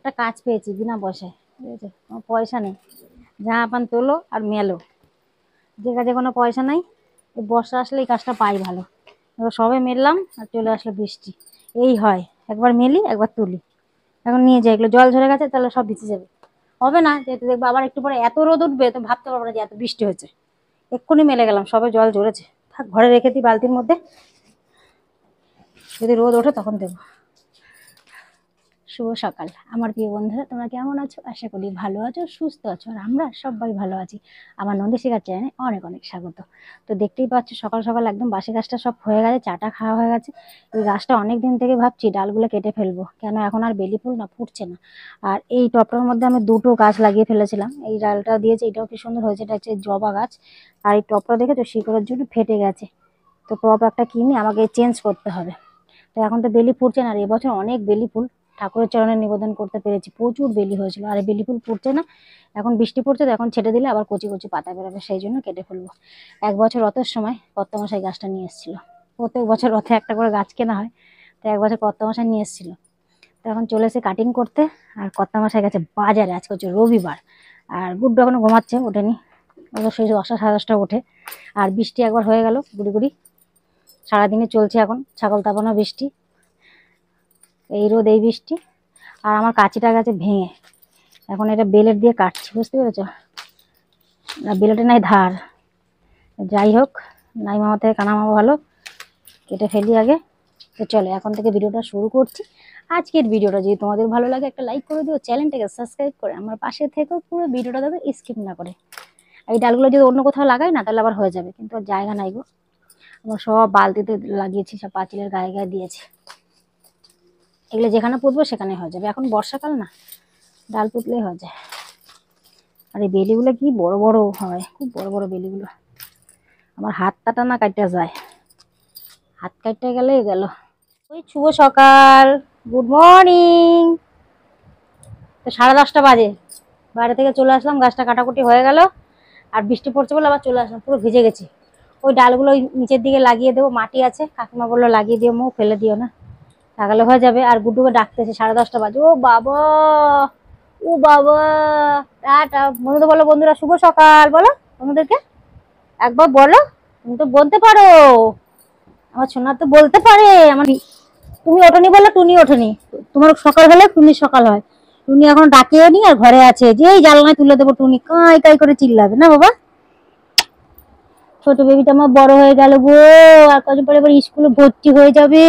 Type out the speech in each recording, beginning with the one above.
একটা কাজ পেয়েছি বিনা পয়সায়, ঠিক আছে? কোনো পয়সা নেই, জামা প্যান্ট তোলো আর মেলো। যে কাজে কোনো পয়সা নাই, এই বর্ষা আসলে এই কাজটা পাই ভালো। এবার সবে মেললাম আর চলে আসলো বৃষ্টি। এই হয়, একবার মেলি একবার তুলি। এখন নিয়ে যাই, এগুলো জল ঝরে গেছে, তাহলে সব ভিজে যাবে। হবে না, যেহেতু দেখবো আবার একটু পরে এত রোদ উঠবে, তো ভাবতে পারবো না যে এত বৃষ্টি হয়েছে। এক্ষুনি মেলে গেলাম, সবে জল ঝরেছে, থাক ঘরে রেখে দিই বালতির মধ্যে, যদি রোদ ওঠে তখন দেবো। শুভ সকাল আমার প্রিয় বন্ধুরা, তোমরা কেমন আছো? আশা করি ভালো আছো, সুস্থ আছো, আর আমরা সবাই ভালো আছি। আমার নন্দীশিখার চ্যানেলে অনেক অনেক স্বাগত। তো দেখতেই পাচ্ছ সকাল সকাল একদম বাসি গাছটা সব হয়ে গেছে, চাটা খাওয়া হয়ে গেছে। এই গাছটা অনেক দিন থেকে ভাবছি ডালগুলো কেটে ফেলবো, কেন এখন আর বেলি ফুল না ফুটছে না। আর এই টবটার মধ্যে আমি দুটো গাছ লাগিয়ে ফেলেছিলাম, এই ডালটা দিয়েছে, এটাও কি সুন্দর হয়েছে, এটা হচ্ছে জবা গাছ। আর এই টবটা দেখেছো শিকড়ের জন্য ফেটে গেছে, তো টব একটা কিনে আমাকে চেঞ্জ করতে হবে। তো এখন তো বেলি ফুটছে না, আর এবছর অনেক বেলি ফুল ঠাকুরের চরণে নিবেদন করতে পেরেছি, প্রচুর বেলি হয়েছিল, আর এই বেলি ফুল ফুটছে না। এখন বৃষ্টি পড়ছে, তো এখন ছেটে দিলে আবার কচি কচি পাতা বেরোবে, সেই জন্য কেটে ফেলবো। এক বছর রথের সময় কর্তামশাই গাছটা নিয়ে এসেছিল, প্রত্যেক বছর রথে একটা করে গাছ কেনা হয়, তো এক বছর কর্তামশাই নিয়ে এসেছিল। তো এখন চলে এসে কাটিং করতে, আর কর্তামশাই গেছে বাজারে, আজকে হচ্ছে রবিবার। আর গুড্ডু এখনো ঘুমাচ্ছে, ওঠেনি, ও সেই 10টা সাড়ে 10টা ওঠে। আর বৃষ্টি একবার হয়ে গেল গুড়ি গুড়ি, সারাদিনে চলছে এখন ছাগল তাপানো বৃষ্টি, এই রোদ এই বৃষ্টি। আর আমার কাঁচিটা গেছে ভেঙে, এখন এটা বেলেট দিয়ে কাটছি, বুঝতে পেরেছো? না বেলেটে নাই ধার, যাই হোক, নাই মামা থেকে কানা মামা ভালো, কেটে ফেলি আগে। তো চলো এখন থেকে ভিডিওটা শুরু করছি। আজকের ভিডিওটা যদি তোমাদের ভালো লাগে একটা লাইক করে দিও, চ্যানেলটাকে সাবস্ক্রাইব করে আমার পাশে থেকেও পুরো ভিডিওটা দেখো স্কিপ না করে। এই ডালগুলো যদি অন্য কোথাও লাগাই না তাহলে আবার হয়ে যাবে, কিন্তু আর জায়গা নাই গো, আমার সব বালতিতে লাগিয়েছি, সব পাঁচিলের গায়ে গায়ে দিয়েছি। এগুলো যেখানে পুঁতবো সেখানে হয়ে যাবে, এখন বর্ষাকাল না, ডাল পুঁতলেই হয়ে যায়। আর এই বেলিগুলো কি বড় বড় হয়, খুব বড় বড় বেলিগুলো, আমার হাতটা না কাটতে যায়, হাত কাটতে গেলেই গেল। ওই শুভ সকাল, গুড মর্নিং। তো 10:30 বাজে, বাইরে থেকে চলে আসলাম, গাছটা কাটাকুটি হয়ে গেল, আর বৃষ্টি পড়ছে বলে আবার চলে আসলাম, পুরো ভিজে গেছি। ওই ডালগুলো ওই নিচের দিকে লাগিয়ে দেবো, মাটি আছে, কাকিমা বললো লাগিয়ে দিও, মো ফেলে দিও না, লাগালে হয়ে যাবে। আর গুড্ডুকে ডাকতেছে, 10:30 বাজে, ও বাবা, ও বাবা, টাটা বন্ধুদের বলো, বন্ধুরা শুভ সকাল বলো বন্ধুদেরকে, একবার বলো। তুমি তো বলতে পারো, আমার সোনা তো বলতে পারে। আমার তুমি ওঠনি বলে টুনি ওঠেনি, তোমার সকাল হলে টুনি সকাল হয়। টুনি এখন ডাকিয়ে নি, আর ঘরে আছে, যেই জানলায় তুলে দেবো টুনি কাই কাই করে চিল্লাবে না বাবা। ছোট বেবিটা আমার বড় হয়ে গেল গো, আর কদিন পরে এবার স্কুলে ভর্তি হয়ে যাবে।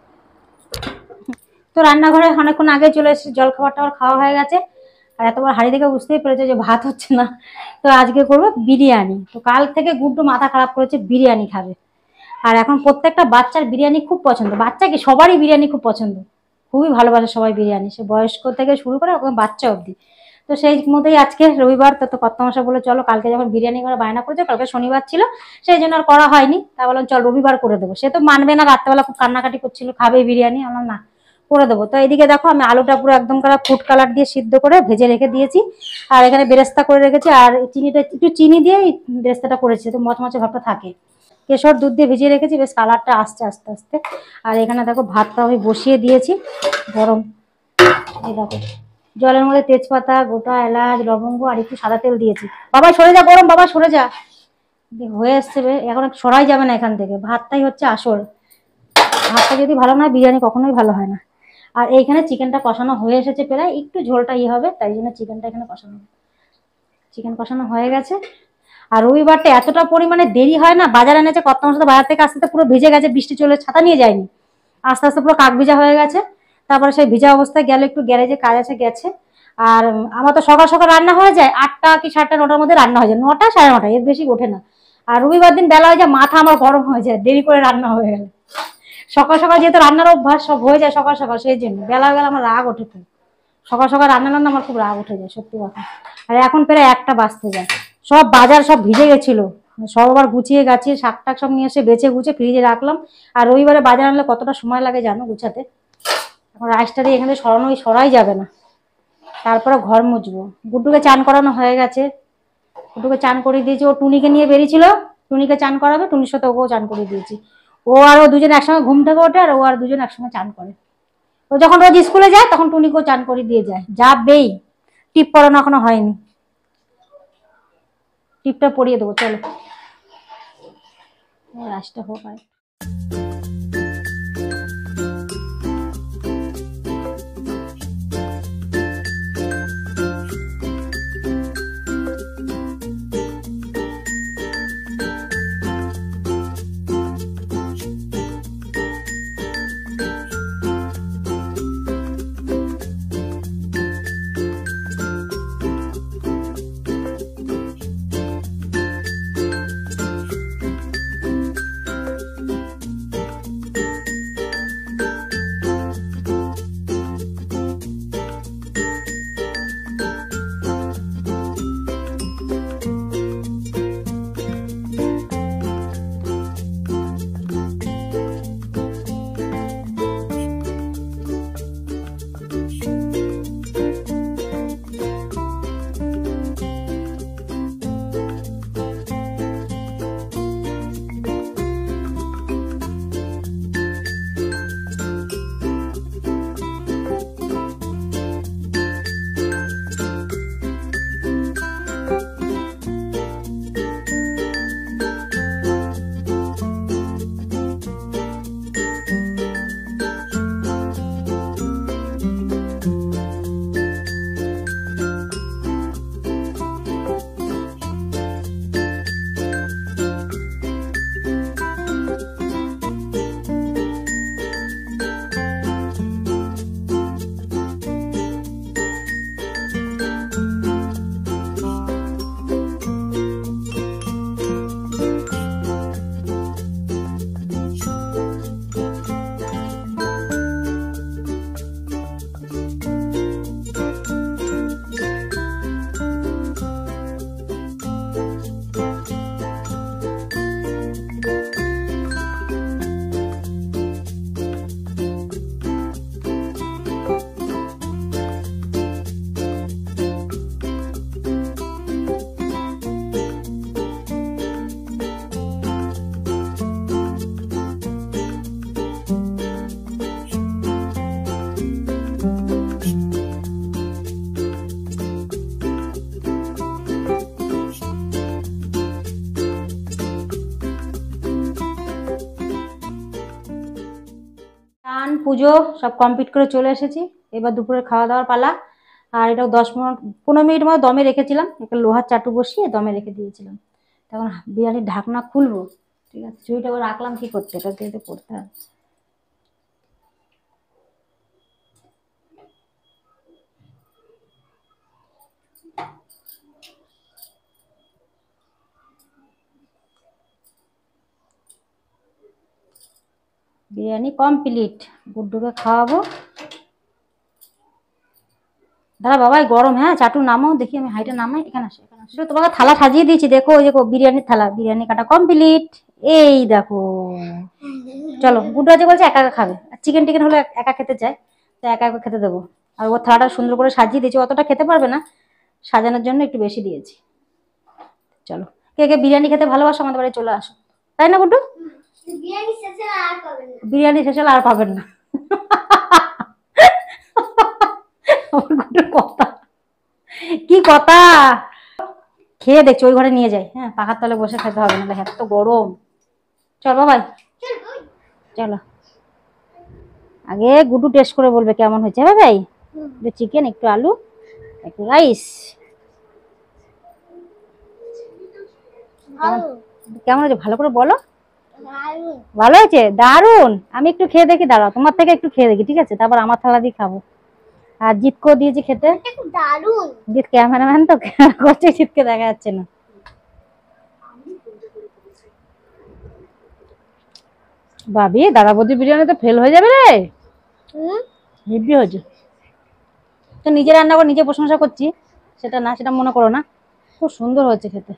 তো রান্নাঘরে অনেকক্ষণ আগে চলে এসেছি, জল খাবার খাওয়া হয়ে গেছে। আর এতবার হাড়ি দেখে বুঝতেই পেরেছে যে ভাত হচ্ছে না, তো আজকে করবো বিরিয়ানি। তো কাল থেকে গুড্ডু মাথা খারাপ করেছে, বিরিয়ানি খাবে। আর এখন প্রত্যেকটা বাচ্চার বিরিয়ানি খুব পছন্দ, বাচ্চা কি সবারই বিরিয়ানি খুব পছন্দ, খুবই ভালোবাসে সবাই বিরিয়ানি, সে বয়স্ক থেকে শুরু করে ওখানে বাচ্চা অবধি। তো সেই মধ্যেই আজকে রবিবার, তো কর্তামশাই বলে চলো, কালকে যখন বিরিয়ানি করা বায়না করেছে, কালকে শনিবার ছিল, সেই জন্য আর করা হয়নি, তা বললাম চল রবিবার করে দেবো। সে তো মানবে না, রাত্রেবেলা খুব কান্নাকাটি করছিল, খাবে বিরিয়ানি, আমরা না করে দেবো। তো এইদিকে দেখো আমি আলুটা পুরো একদম ফুড কালার দিয়ে সিদ্ধ করে ভেজে রেখে দিয়েছি, আর এখানে বেরেস্তা করে রেখেছি, আর চিনিটা একটু চিনি দিয়ে বেরেস্তাটা করেছি, তো মচমচে ভাবটা থাকে। কেশর দুধ দিয়ে ভিজিয়ে রেখেছি, বেশ কালারটা আসছে আস্তে আস্তে। আর এখানে দেখো ভাতটা আমি বসিয়ে দিয়েছি গরম, এই দেখো জলের মধ্যে তেজপাতা, গোটা এলাচ, লবঙ্গ আর একটু সাদা তেল দিয়েছি। বাবা সরে যা, গরম, বাবা সরে যা, হয়ে এসছে, এখন সরাই যাবে না এখান থেকে, ভাতটাই হচ্ছে আসল। ভাতটা যদি ভালো না হয় বিরিয়ানি কখনোই ভালো হয় না। আর এইখানে চিকেনটা কষানো হয়ে এসেছে, প্রায় একটু ঝোলটা হবে, তাই জন্য চিকেনটা এখানে কষানো, চিকেন কষানো হয়ে গেছে। আর রবিবারটা এতটা পরিমাণে দেরি হয় না, বাজার এনেছে কর্তামশাই, বাজার থেকে আসতে পুরো ভিজে গেছে, বৃষ্টি চলে, ছাতা নিয়ে যায়নি, আস্তে আস্তে পুরো কাক ভিজা হয়ে গেছে। তারপরে সেই ভিজা অবস্থায় গেল একটু গ্যারেজে কাজ আছে, গেছে। আর আমার তো সকাল সকাল রান্না হয়ে যায়, 8টা কি 7টা 9টার মধ্যে রান্না হয়ে যায়, 9টা 9:30, এর বেশি ওঠে না। আর রবিবার দিন বেলা হয়ে যায়, মাথা আমার গরম হয়ে যায়, দেরি করে রান্না হয়ে গেলে। সকাল সকাল যেহেতু রান্নার অভ্যাস সব হয়ে যায় সকাল সকাল, সেই জন্য বেলা হয়ে গেলে আমার রাগ ওঠে খুব, সকাল সকাল রান্না রান্না আমার খুব রাগ উঠে যায় সত্যি কথা। আর এখন প্রায় 1টা বাজতে যায়, সব বাজার সব ভিজে গেছিল, সব আবার গুছিয়ে গাছিয়ে শাক টাক সব নিয়ে এসে বেছে গুছে ফ্রিজে রাখলাম। আর রবিবারে বাজার আনলে কতটা সময় লাগে জানো গুছাতে, এখন রাইসটা দিয়ে এখানে সরাই যাবে না। তারপরে ঘর মুছবো, গুড্ডুকে চান করানো হয়ে গেছে, গুড্ডুকে চান করিয়ে দিয়েছি, ও টুনিকে নিয়ে বেরিয়েছিল, টুনিকে চান করাবে, টুনির সাথে ওকেও চান করিয়ে দিয়েছি। ও আর ও দুজন একসঙ্গে ঘুম থেকে ওঠে, আর ও আর দুজন একসঙ্গে চান করে। ও যখন রোজ স্কুলে যায় তখন টুনিকেও চান করে দিয়ে যায়, যাবেই। টিপ পরানো এখনো হয়নি, টিপটা পরিয়ে দেবো। চলো রাসটা হোক। আর স্নান পুজো সব কমপ্লিট করে চলে এসেছি। এবার দুপুরে খাওয়া দাওয়ার পালা। আর এটা 10-15 মিনিট মতো দমে রেখেছিলাম, একটা লোহার চাটু বসিয়ে দমে রেখে দিয়েছিলাম। তখন বিরিয়ানির ঢাকনা খুলবো, ঠিক আছে। চুইটা রাখলাম কি করতে, এটা দিয়ে করতে হবে। বিরিয়ানি কমপ্লিট, গুড্ডুকে খাওয়াবো। দাদা বাবাই গরম, হ্যাঁ চাটু নামো দেখি, আমি হাইটা নামাই। এখানে আসো, এখানে আসো। তোমাকে থালা সাজিয়ে দিয়েছি, দেখো ওই যে বিরিয়ানির থালা। বিরিয়ানি কাটা কমপ্লিট, এই দেখো। চলো, গুড্ডু আজকে বলছে একা একা খাবে, চিকেন টিকেন হলে একা খেতে চায়, তো একা একা খেতে দেবো। আর ওর থালাটা সুন্দর করে সাজিয়ে দিয়েছি, অতটা খেতে পারবে না, সাজানোর জন্য একটু বেশি দিয়েছি। চলো, কে কে বিরিয়ানি খেতে ভালোবাসো আমাদের বাড়ি চলে আসো, তাই না গুড্ডু? বিরিয়ানি শেষে আর পাবেন না। কথা কি কথা, খেয়ে দেখছি ওই ঘরে নিয়ে যাই। হ্যাঁ, পাখার তলে বসে খেতে হবে, না এত গরম। চল বাবাই, চলো। আগে গুড্ডু টেস্ট করে বলবে কেমন হয়েছে। ভাই চিকেন, একটু আলু, একটু রাইস। কেমন হয়েছে ভালো করে বলো। ভালো হয়েছে, দারুন। আমি একটু খেয়ে দেখি, দাঁড়াও, তোমার থেকে একটু খেয়ে দেখি, ঠিক আছে? তারপর আমার থালা দিয়ে খাবো। আর জিতকেও দিয়েছি খেতে। জিত ক্যামেরাম্যান তো করছে, জিতকে দেখা যাচ্ছে না। ভাবি দাদা বৌদির বিরিয়ানি তো ফেল হয়ে যাবে রে, হেভি হয়েছে। তো নিজে রান্না করে নিজে প্রশংসা করছি, সেটা না, সেটা মনে করো না। খুব সুন্দর হয়েছে খেতে,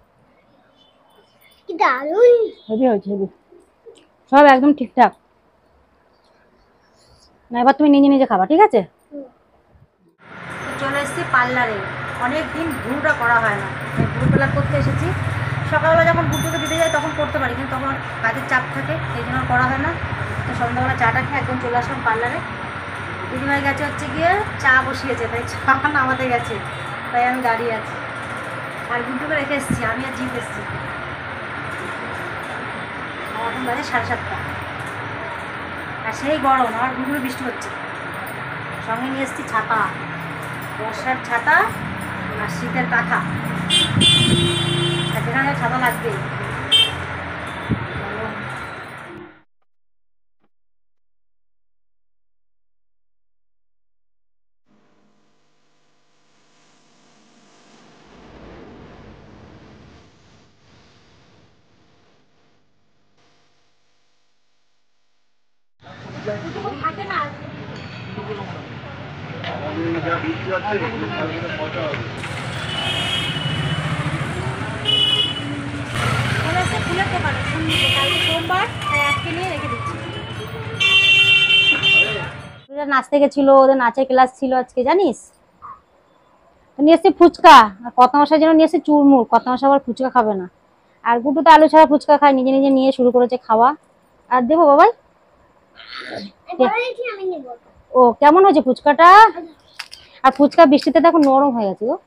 হেভি হয়েছে, হেভি। সব একদম ঠিকঠাক। না এবার তুমি নিজে নিজে খাবা, ঠিক আছে? চলে এসেছি পার্লারে, অনেকদিন ভুরুটা করা হয় না, ভুরু পার্লার করতে এসেছি। সকালবেলা যখন গুড্ডুকে দিতে যাই তখন করতে পারি, কিন্তু তখন কাজের চাপ থাকে, সেই জন্য করা হয় না। তো সন্ধ্যাবেলা চাটা খেয়ে একদম চলে আসলাম পার্লারে। দিদিভাই গেছে হচ্ছে গিয়ে চা বসিয়েছে, তাই চা নামাতে গেছে, তাই আমি দাঁড়িয়ে আছি। আর গুড্ডুকে রেখে এসেছি, আমি আর জিপ এসেছি। এখন বাজে 7:30, আর সেই গরম, আর গুড্ডুর বৃষ্টি হচ্ছে। সঙ্গে নিয়ে এসেছি ছাতা, বর্ষার ছাতা আর শীতের কাঁথা, যেখানে ছাতা লাগবে। থাকে না ফুলের দোকানে কালকে সোমবার, তাই আজকে নিয়ে রেখে দিচ্ছি। নাচতে গেছিল, ওদের নাচের ক্লাস ছিল আজকে, জানিস? নিয়ে এসছি ফুচকা, আর কত মশার জন্য নিয়ে এসছি চুরমুর। কত মশা আবার ফুচকা খাবে না, আর গুটু তো আলু ছাড়া ফুচকা খায়, নিজে নিজে নিয়ে শুরু করেছে খাওয়া। আর দেবো বাবাই? ও কেমন হয়েছে ফুচকাটা? আর ফুচকা বৃষ্টিতে দেখো নরম হয়ে গেছে গো।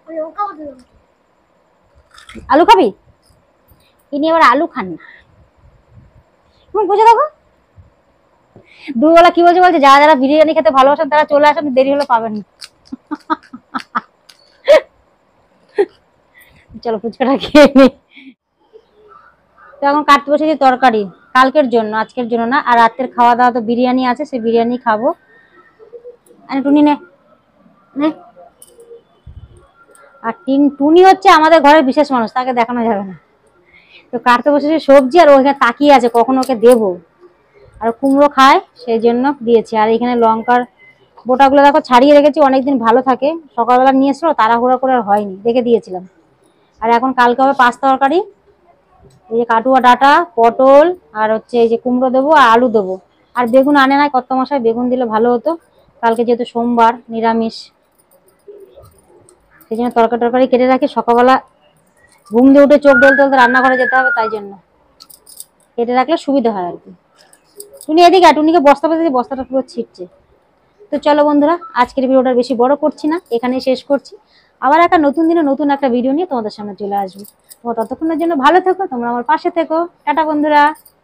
আলু খাবি? ইনি আবার আলু খান না, বুঝে দেখো। দুবেলা কি বলছে বলছে, যারা যারা বিরিয়ানি খেতে ভালোবাসেন তারা চলে আসেন, দেরি হলে পাবেন না। চলো ফুচকাটা খেয়ে নি। তো এখন কাটতে বসেছি তরকারি, কালকের জন্য, আজকের জন্য না। আর রাতের খাওয়া দাওয়া তো বিরিয়ানি আছে, সেই বিরিয়ানি খাবো। টুনি নে। আর টুনি হচ্ছে আমাদের ঘরের বিশেষ মানুষ, তাকে দেখানো যাবে না। তো কাটতে বসেছি সবজি, আর ওখানে তাকিয়ে আছে কখন ওকে দেবো। আর কুমড়ো খায়, সেই জন্য দিয়েছি। আর এখানে লঙ্কার বোটাগুলো দেখো ছাড়িয়ে রেখেছি, অনেকদিন ভালো থাকে। সকালবেলা নিয়ে এসলো, তাড়াহুড়া করে আর হয়নি, রেখে দিয়েছিলাম। আর এখন কালকে হবে পাঁচ তরকারি। এই যে কাটুয়া ডাঁটা, পটল, আর হচ্ছে এই যে কুমড়ো দেবো, আর আলু দেবো। আর বেগুন আনে নাই কত মশাই, বেগুন দিলে ভালো হতো। কালকে যেহেতু সোমবার, নিরামিষ, সেই জন্য তরকারি টরকারি কেটে রাখি। সকালবেলা ঘুম দিয়ে উঠে চোখ ডলতে ডলতে রান্নাঘরে যেতে হবে, তাই জন্য কেটে রাখলে সুবিধা হয় আর কি। টুনি এদিকে, টুনিকে বস্তা পেতে, বস্তাটা পুরো ছিটছে। তো চলো বন্ধুরা, আজকের ভিডিওটা বেশি বড় করছি না, এখানেই শেষ করছি। আবার একটা নতুন দিনে নতুন একটা ভিডিও নিয়ে তোমাদের সামনে চলে আসবো। তোমরা ততক্ষণের জন্য ভালো থেকো, তোমরা আমার পাশে থেকো। টাটা বন্ধুরা।